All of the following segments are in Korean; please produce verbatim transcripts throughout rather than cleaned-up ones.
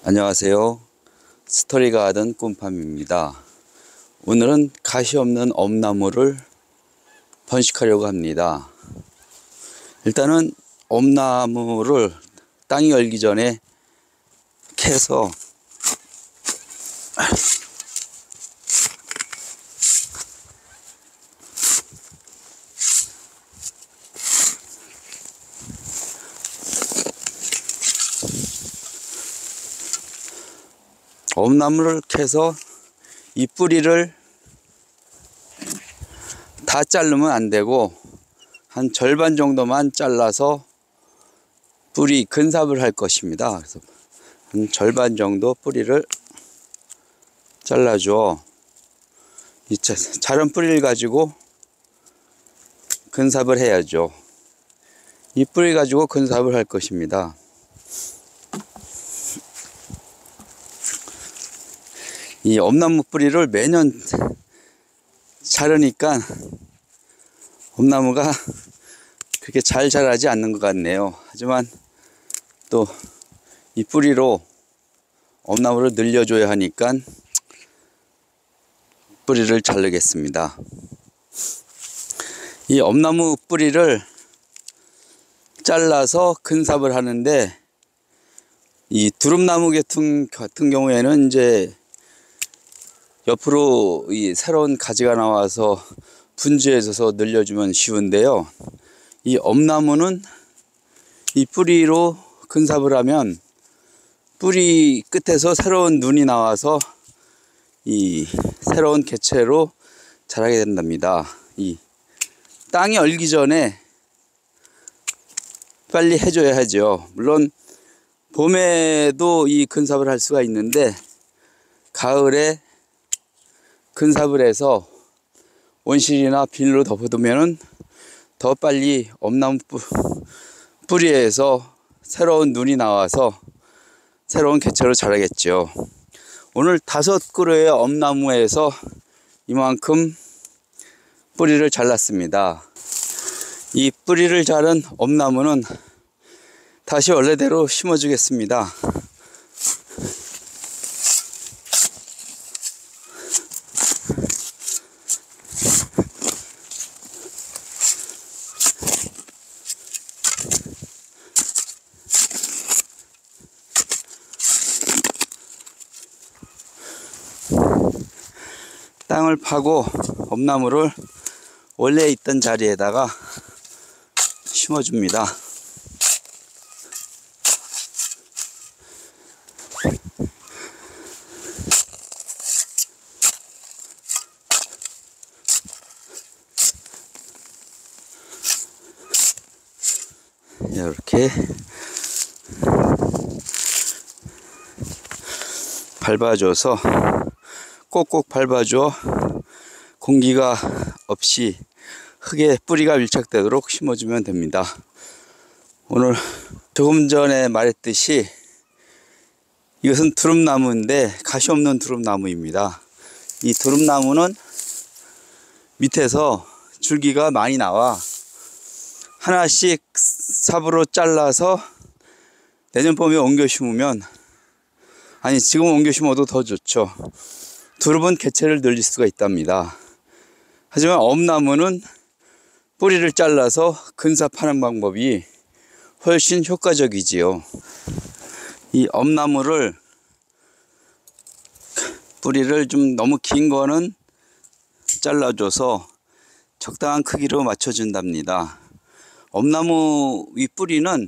안녕하세요. 스토리가든 꿈팜입니다. 오늘은 가시 없는 엄나무를 번식하려고 합니다. 일단은 엄나무를 땅이 열기 전에 캐서 엄나무를 캐서 이 뿌리를 다 자르면 안 되고 한 절반 정도만 잘라서 뿌리 근삽을 할 것입니다. 그래서 한 절반 정도 뿌리를 잘라줘. 이 자른 뿌리를 가지고 근삽을 해야죠. 이 뿌리 가지고 근삽을 할 것입니다. 이 엄나무 뿌리를 매년 자르니까 엄나무가 그렇게 잘 자라지 않는 것 같네요. 하지만 또 이 뿌리로 엄나무를 늘려줘야 하니까 뿌리를 자르겠습니다. 이 엄나무 뿌리를 잘라서 근삽을 하는데, 이 두릅나무 같은, 같은 경우에는 이제 옆으로 이 새로운 가지가 나와서 분주해져서 늘려주면 쉬운데요. 이 엄나무는 이 뿌리로 근삽을 하면 뿌리 끝에서 새로운 눈이 나와서 이 새로운 개체로 자라게 된답니다. 이 땅이 얼기 전에 빨리 해줘야 하죠. 물론 봄에도 이 근삽을 할 수가 있는데, 가을에 근삽을 해서 온실이나 비닐로 덮어두면은 더 빨리 엄나무 뿌리에서 새로운 눈이 나와서 새로운 개체로 자라겠죠. 오늘 다섯 그루의 엄나무에서 이만큼 뿌리를 잘랐습니다. 이 뿌리를 자른 엄나무는 다시 원래대로 심어주겠습니다. 땅을 파고 엄나무를 원래 있던 자리에다가 심어줍니다. 이렇게 밟아줘서 꼭꼭 밟아줘 공기가 없이 흙에 뿌리가 밀착되도록 심어주면 됩니다. 오늘 조금 전에 말했듯이 이것은 두릅나무인데 가시 없는 두릅나무입니다. 이 두릅나무는 밑에서 줄기가 많이 나와 하나씩 삽으로 잘라서 내년 봄에 옮겨 심으면, 아니 지금 옮겨 심어도 더 좋죠. 두릅은 개체를 늘릴 수가 있답니다. 하지만 엄나무는 뿌리를 잘라서 근삽하는 방법이 훨씬 효과적이지요. 이 엄나무를 뿌리를 좀 너무 긴 거는 잘라줘서 적당한 크기로 맞춰준답니다. 엄나무 위 뿌리는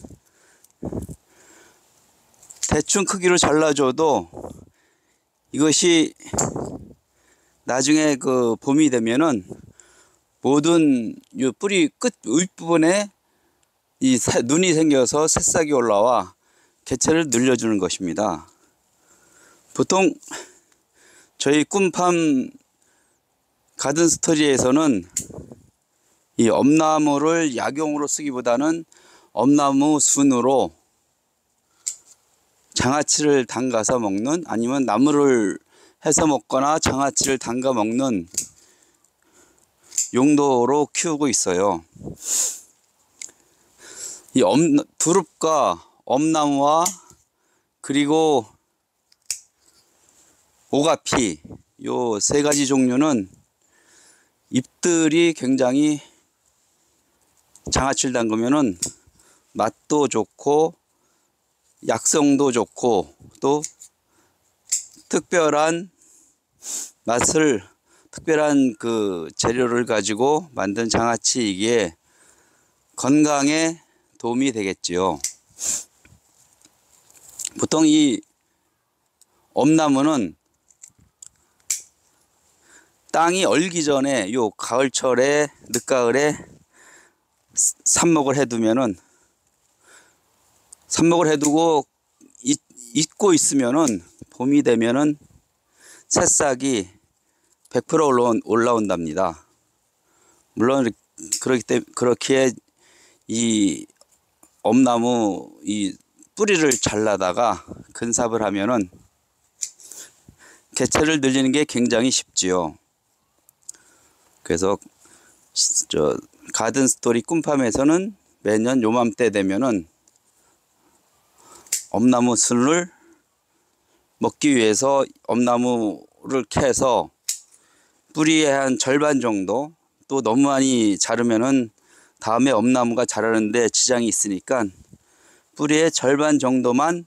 대충 크기로 잘라줘도 이것이 나중에 그 봄이 되면은 모든 이 뿌리 끝 윗부분에 이 눈이 생겨서 새싹이 올라와 개체를 늘려주는 것입니다. 보통 저희 꿈팜 가든 스토리에서는 이 엄나무를 약용으로 쓰기보다는 엄나무 순으로 장아찌를 담가서 먹는, 아니면 나물을 해서 먹거나 장아찌를 담가 먹는 용도로 키우고 있어요. 이 엄, 두릅과 엄나무와 그리고 오가피, 요 세 가지 종류는 잎들이 굉장히 장아찌를 담그면은 맛도 좋고 약성도 좋고 또 특별한 맛을 특별한 그 재료를 가지고 만든 장아찌이기에 건강에 도움이 되겠지요. 보통 이 엄나무는 땅이 얼기 전에 요 가을철에 늦가을에 삽목을 해두면은 삽목을 해두고 잊, 잊고 있으면은 봄이 되면은 새싹이 백 퍼센트 올라온, 올라온답니다. 물론 그렇기 때문에 그렇기에 이 엄나무 이 뿌리를 잘라다가 근삽을 하면은 개체를 늘리는 게 굉장히 쉽지요. 그래서 저 가든 스토리 꿈팜에서는 매년 요맘때 되면은 엄나무 순을 먹기 위해서 엄나무를 캐서 뿌리의 한 절반 정도, 또 너무 많이 자르면은 다음에 엄나무가 자라는데 지장이 있으니까 뿌리의 절반 정도만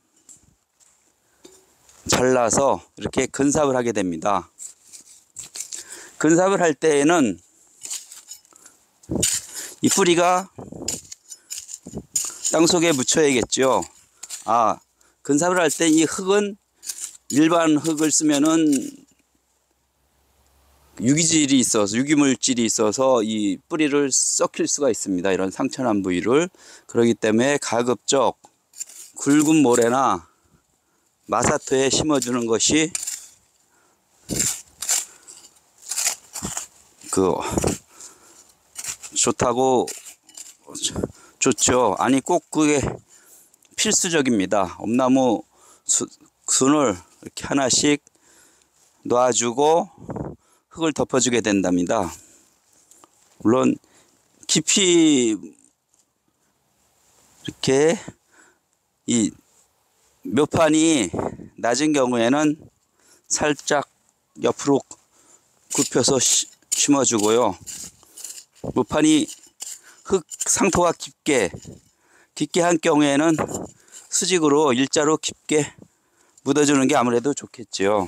잘라서 이렇게 근삽을 하게 됩니다. 근삽을 할 때에는 이 뿌리가 땅속에 묻혀야겠죠. 아, 근삽을 할 때 이 흙은 일반 흙을 쓰면은 유기질이 있어서 유기물질이 있어서 이 뿌리를 썩힐 수가 있습니다. 이런 상처난 부위를. 그렇기 때문에 가급적 굵은 모래나 마사토에 심어주는 것이 그 좋다고 좋죠. 아니 꼭 그게 필수적입니다. 엄나무 수, 순을 이렇게 하나씩 놔주고 흙을 덮어주게 된답니다. 물론 깊이 이렇게 이 묘판이 낮은 경우에는 살짝 옆으로 굽혀서 심어주고요. 묘판이 흙 상토가 깊게 깊게 한 경우에는 수직으로 일자로 깊게 묻어주는 게 아무래도 좋겠지요.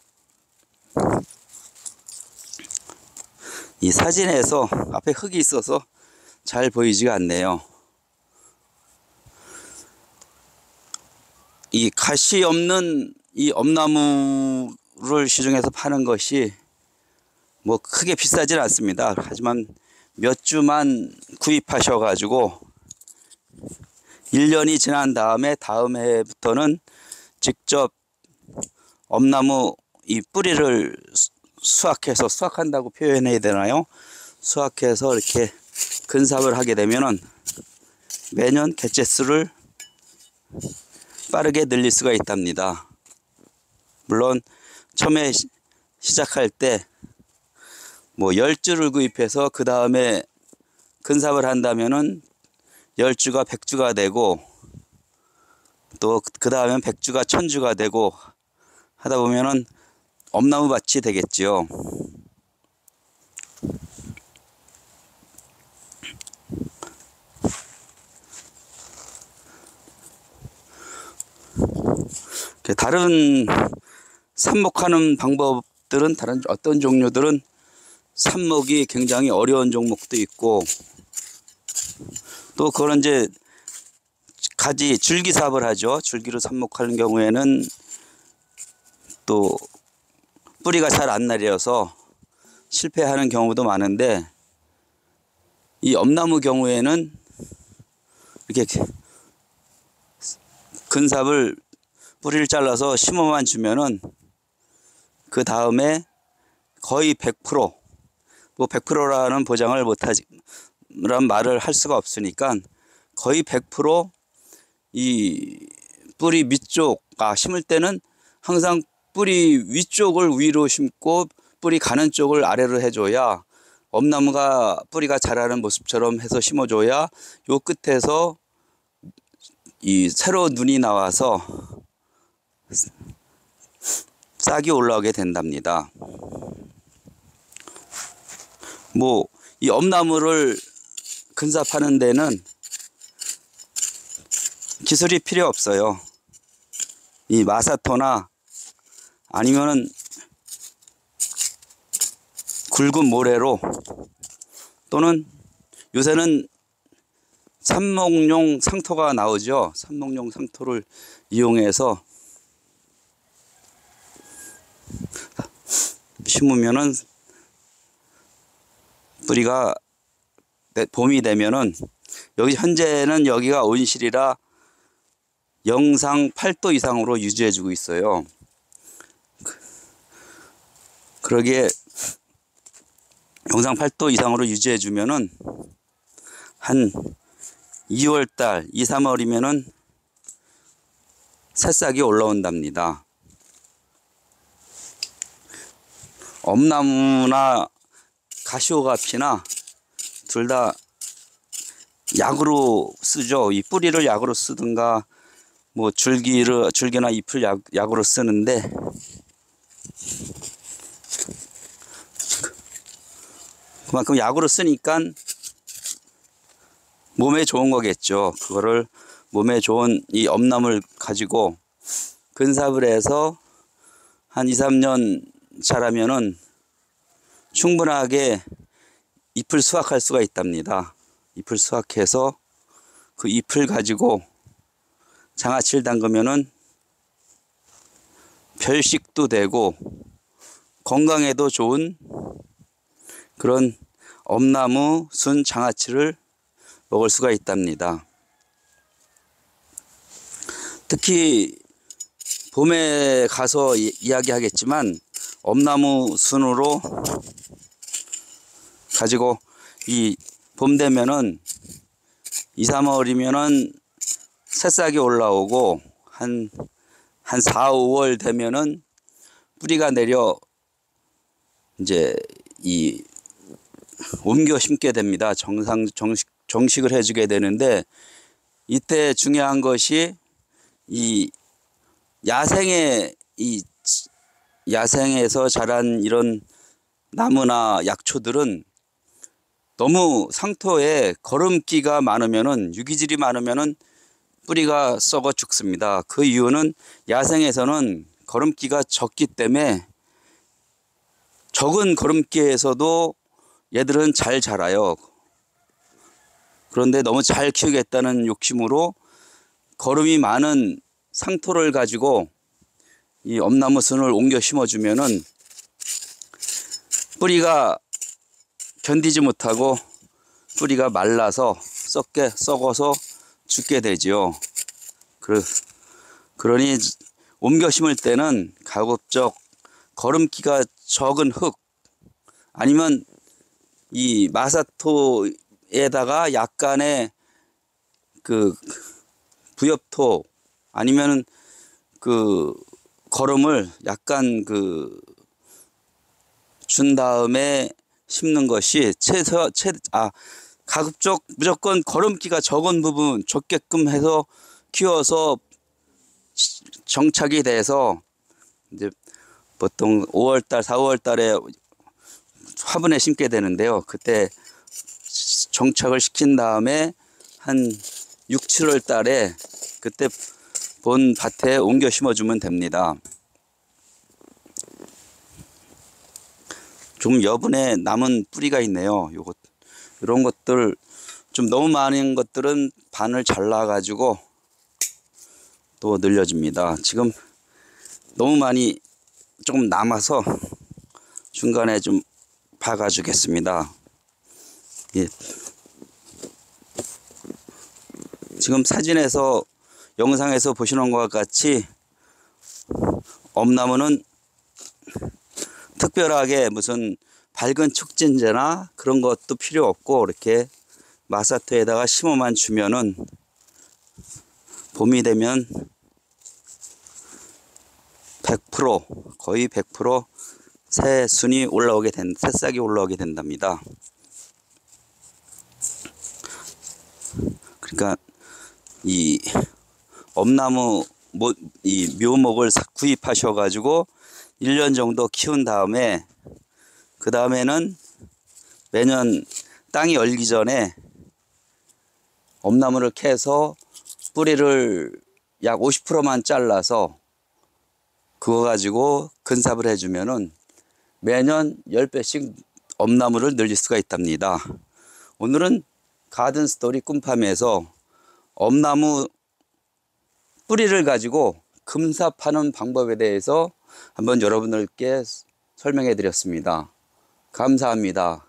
이 사진에서 앞에 흙이 있어서 잘 보이지가 않네요. 이 가시 없는 이 엄나무를 시중에서 파는 것이 뭐 크게 비싸진 않습니다. 하지만 몇 주만 구입하셔 가지고 일 년이 지난 다음에 다음 해부터는 직접 엄나무 이 뿌리를 수확해서 수확한다고 표현해야 되나요? 수확해서 이렇게 근삽을 하게 되면은 매년 개체수를 빠르게 늘릴 수가 있답니다. 물론 처음에 시, 시작할 때 뭐 열 주를 구입해서 그 다음에 근삽을 한다면은 열 주가 백 주가 되고 또 그 다음엔 백 주가 천 주가 되고 하다 보면은 엄나무 밭이 되겠지요. 다른 삽목하는 방법들은 다른 어떤 종류들은 삽목이 굉장히 어려운 종목도 있고 또 그런 이제 가지 줄기삽을 하죠. 줄기로 삽목하는 경우에는 또 뿌리가 잘 안 내려서 실패하는 경우도 많은데 이 엄나무 경우에는 이렇게 근삽을 뿌리를 잘라서 심어만 주면은 그 다음에 거의 백 퍼센트 뭐 백 퍼센트라는 보장을 못하지 란 말을 할 수가 없으니까 거의 백 퍼센트 이 뿌리 밑쪽 아 심을 때는 항상 뿌리 위쪽을 위로 심고 뿌리 가는 쪽을 아래로 해줘야 엄나무가 뿌리가 자라는 모습처럼 해서 심어줘야 요 끝에서 이 새로 눈이 나와서 싹이 올라오게 된답니다. 뭐 이 엄나무를 근삽하는 데는 기술이 필요 없어요. 이 마사토나 아니면은 굵은 모래로 또는 요새는 삽목용 상토가 나오죠. 삽목용 상토를 이용해서 심으면은 뿌리가 봄이 되면은 여기 현재는 여기가 온실이라 영상 팔 도 이상으로 유지해 주고 있어요. 그러기에 영상 팔 도 이상으로 유지해 주면은 한 이월 달, 이, 삼월이면은 새싹이 올라온답니다. 엄나무나 가시오가피나 둘 다 약으로 쓰죠. 이 뿌리를 약으로 쓰든가 뭐 줄기를 줄기나 잎을 약, 약으로 쓰는데 그만큼 약으로 쓰니까 몸에 좋은 거겠죠. 그거를 몸에 좋은 이 엄나무를 가지고 근삽을 해서 한 이, 삼 년 자라면은 충분하게 잎을 수확할 수가 있답니다. 잎을 수확해서 그 잎을 가지고 장아찌를 담그면은 별식도 되고 건강에도 좋은 그런 엄나무 순 장아찌를 먹을 수가 있답니다. 특히 봄에 가서 이, 이야기하겠지만 엄나무 순으로 가지고 이 봄 되면은 이, 삼월이면은 새싹이 올라오고 한, 한 사, 오월 되면은 뿌리가 내려 이제 이 옮겨 심게 됩니다. 정상, 정식, 정식을 해주게 되는데 이때 중요한 것이 이 야생의 이 야생에서 자란 이런 나무나 약초들은 너무 상토에 거름기가 많으면은 유기질이 많으면은 뿌리가 썩어 죽습니다. 그 이유는 야생에서는 거름기가 적기 때문에 적은 거름기에서도 얘들은 잘 자라요. 그런데 너무 잘 키우겠다는 욕심으로 거름이 많은 상토를 가지고 이 엄나무 순을 옮겨 심어주면은 뿌리가 견디지 못하고 뿌리가 말라서 썩게 썩어서 죽게 되지요. 그, 그러니 옮겨 심을 때는 가급적 거름기가 적은 흙 아니면 이 마사토에다가 약간의 그 부엽토 아니면은 그 거름을 약간 그 준 다음에 심는 것이 최소 최 아 가급적 무조건 거름기가 적은 부분 적게끔 해서 키워서 정착이 돼서 이제 보통 오월 달, 사월 달에 화분에 심게 되는데요. 그때 정착을 시킨 다음에 한 육, 칠월 달에 그때 본 밭에 옮겨 심어주면 됩니다. 좀 여분의 남은 뿌리가 있네요. 요것 이런 것들 좀 너무 많은 것들은 반을 잘라 가지고 또 늘려줍니다. 지금 너무 많이 조금 남아서 중간에 좀 박아주겠습니다. 예. 지금 사진에서 영상에서 보시는 것과 같이 엄나무는 특별하게 무슨 밝은 촉진제나 그런 것도 필요 없고 이렇게 마사토에다가 심어만 주면은 봄이 되면 백 퍼센트 거의 백 퍼센트 새 순이 올라오게 된 새싹이 올라오게 된답니다. 그러니까 이 엄나무 모, 이 묘목을 사- 구입하셔가지고 일 년 정도 키운 다음에 그 다음에는 매년 땅이 얼기 전에 엄나무를 캐서 뿌리를 약 오십 퍼센트만 잘라서 그거 가지고 근삽을 해주면은 매년 십 배씩 엄나무를 늘릴 수가 있답니다. 오늘은 가든 스토리 꿈팜에서 엄나무 뿌리를 가지고 금삽하는 방법에 대해서 한번 여러분들께 설명해 드렸습니다. 감사합니다.